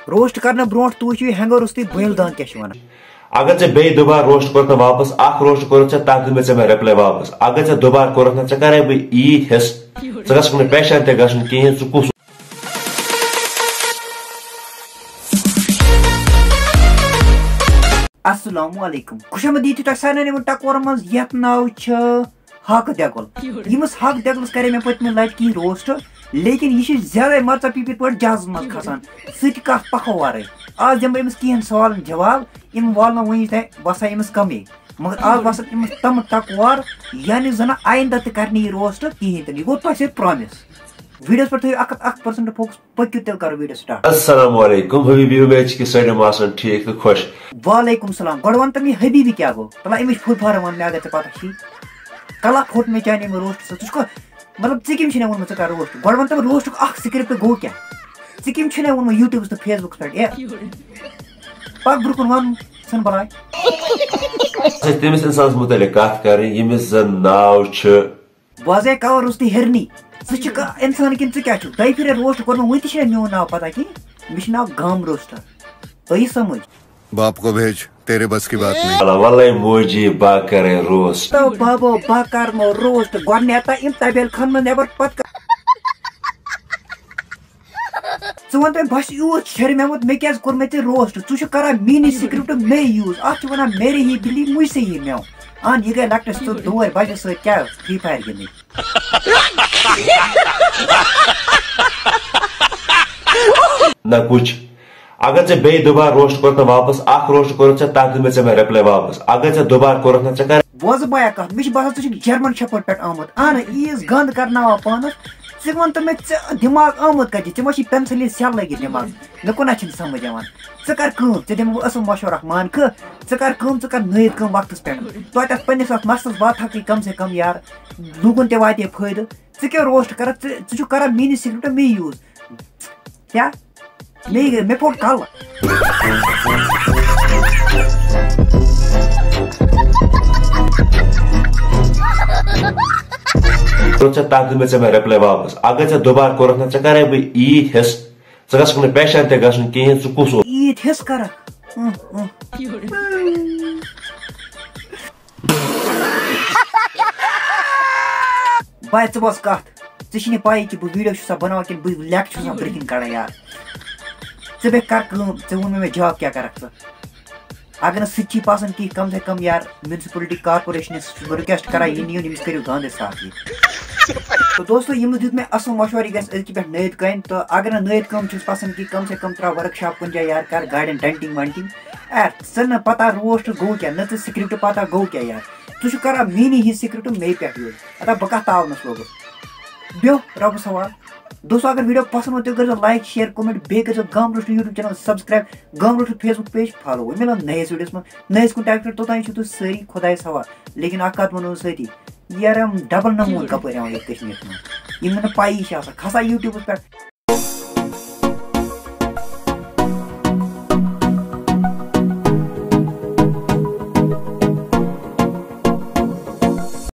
roast کرنا برونٹ تو وچھو ہینگر رستی بویل دان کیا ونان اگر ے بی دوبار روسٹ کورت واپس اخ روسٹ کورت تک دے میں رپلائی واپس اگر ے دوبار کورت نا کرے بہ عید حص ثہ گھس پیشن تہ گھن کہین ثہ کس السلام علیکم خوش آمدید تہ سارے ٹکور من یت ناو حق دگل یمس حق دگلس کرے میں پتمہ لٹ کی روسٹ لیکن یہ زیادہ مرچہ پیپر پہ جہاز مز کھسان ست کت پکو ورے آج دم امس کہین سوالن جواب ام والن ون تہ بسا امس کمی مگر آج باسان امس تم ٹکور یعنی زن آئندہ تہ کرنی یہ روسٹ کہین تہ یہ گو تہ پرامس ویڈیوس پر تھو 1% فوکس پکیو تیل کرو ویڈیو سٹارٹ السلام علیکم حبیبی امید کہ سارے آسان ٹھیک تو خوش وعلیکم السلام گوڑ ون تم یہ حبیبی کیا گو تلا امس فوڈ فارم ون میں اگر ژے پتہ چھی کلا کھوٹ میں چانے میں روسٹ ژٕ چھُکھا مطلب ژٕ کٔمۍ چھُنےٚ ووٚنمُت ژٕ کر روسٹ گۄڈٕ وَن تہٕ بہٕ روسٹُک اکھ سِکرِپٹ گوٚو کیٛاہ ژٕ کٔمۍ چھُنےٚ ووٚنمُت یوٗٹیوٗبَس تہٕ فیس بُکَس پٮ۪ٹھ پَکھ برٛونٛہہ کُن وَن ژھٕن بلاے تٔمِس اِنسانَس مُتعلِق کَتھ کَرٕنۍ ییٚمِس زَن ناو چھُ بہٕ حظ کَوَر رُستٕے ہیٚرنٕے ژٕ چھُکھ اِنسان کِنہٕ ژٕ کیٛاہ چھُکھ دۄیہِ پھِرِ روسٹ کوٚرمُت وٕنہِ تہِ چھُنےٚ میون ناو پَتہ کِہیٖنۍ مےٚ چھُ ناو گام روسٹر تۄہہِ سمجھ باپ کو بھیج تیرے بس کی بات نہیں واللہ موجی با کرے روسٹ تو بابو با کرمو روسٹ گۄڈنیٚتھ یِم طبیل خان منٛز نٮ۪بر پتہٕ ژٕ وَن تۄہہِ بس یوٗت شرمیومُت مےٚ کیٛازِ کوٚر مےٚ ژےٚ روسٹ ژٕ چھُکھ کران میٛٲنی سِکرِپٹ مے یوٗز اَتھ چھِ وَنان میرے ہی بِلی مُجھ سے ہی میو اہن یہِ گٔے لۄکٹِس ژٕ دور بجس سۭتۍ کیٛاہ فرٛی فایر گِنٛدٕنۍ نہ کچھ اگر ے بی دوبار روسٹ کورت واپس اخ روسٹ کورت تک دے میں رپلائی واپس اگر ے دوبار کورت نا کر بوز بایا کتھ مےٚ چھُ باسان ژٕ چھُکھ جرمن شپٲرٹ پٮ۪ٹھ آمُت اہن ییٖژ گنٛد کرناوان پانس ژٕ وَن تہٕ مےٚ ژےٚ دٮ۪ماغ آمُت کتہِ ژےٚ ما چھی پینسلہِ سیٚل لٲگِتھ دٮ۪ماغ مےٚ کوٚنہ چھُنہٕ سمجھ یِوان ژٕ کر کٲم ژےٚ دِمہٕ بہٕ اصل مشورٕ اکھ مان کھٕ ژٕ کر کٲم ژٕ کر نٲیِد کٲم وقتس پٮ۪ٹھ توتہِ اتھ پننس اتھ مسلس وات حقی کم سے کم یار لوٗکن تہِ واتے فٲیدٕ ژٕ کیٛاہ روسٹ کرکھ ژٕ چھُکھ کران میٛٲنی سِکرِپٹ مے یوٗز کیٛاہ مےٚ پھوٚٹ کلہٕ تک دے میں رپلائی واپس اگر دوبار کورت نا کرے بہ عید حص ثہ گھس پیشن تہ گھن کہین ثہ کس عید حص کرکھ باے ژٕ بوز کتھ ژےٚ چھے نہٕ پاے کہِ بہٕ ویٖڈیو چھُسا بناوان کِنہٕ بہٕ لیٚکھٕ چھُسا برٛونٛہہ کِنۍ کڑان یار ژٕ بیٚیہِ کر کٲم ژےٚ ووٚنمے مےٚ جاب کیٛاہ کرکھ ژٕ اگر نہٕ سُہ تہِ چھی پسنٛد کینٛہہ کم سے کم یار میونسپلٹی کارپوریشنس چھُس بہٕ رِکویسٹ کران یہِ نِیِو أمِس کٔرِو گاندٕ صاف یہِ تو دوستو ییٚمِس دیُت مےٚ اصل مشورٕ یہِ گژھِ أزکہِ پٮ۪ٹھ نٲیِد کامہِ تہٕ اگر نہٕ نٲیِد کٲم چھُس پسنٛد کینٛہہ کم سے کم تراو ورک شاپ کُنہِ جایہِ یار کر گاڑٮ۪ن ڈنٹِنگ ونٹِنگ ژٕ نہٕ پتہ روسٹ گوٚو کیٛاہ نہ ژٕ سِکرِپٹ پتہ گوٚو کیٛاہ یار ژٕ چھُکھ کران میٛٲنی ہی سِکرِپٹ مے پٮ۪ٹھ یوٗز ادا بہٕ کتھ تاونس لوٚگُس بیٚہہ رۄبس حوال دوستو اگر ویڈیو پسند ہو تیٚلہِ کٔرۍزیو لایک شیر کومنٹ بیٚیہِ کٔرۍزیو گام روسٹ یوٗٹیوٗب چینل سبسکرایب گام roast facebook page follow وۄنۍ مِلو نٔیِس ویٖڈیوس منٛز نٔیِس کُنہِ ٹاپِکس پٮ۪ٹھ توٚتام چھِو تُہۍ سٲری خۄدایس حوال لیکن اکھ کتھ ونو سۭتی یار یِم ڈبل نموٗن کپٲرۍ یِوان ییٚتہِ کشمیٖرس منٛز یِم نہٕ پایی چھِ آسان کھسان یوٗٹیوٗبس پٮ۪ٹھ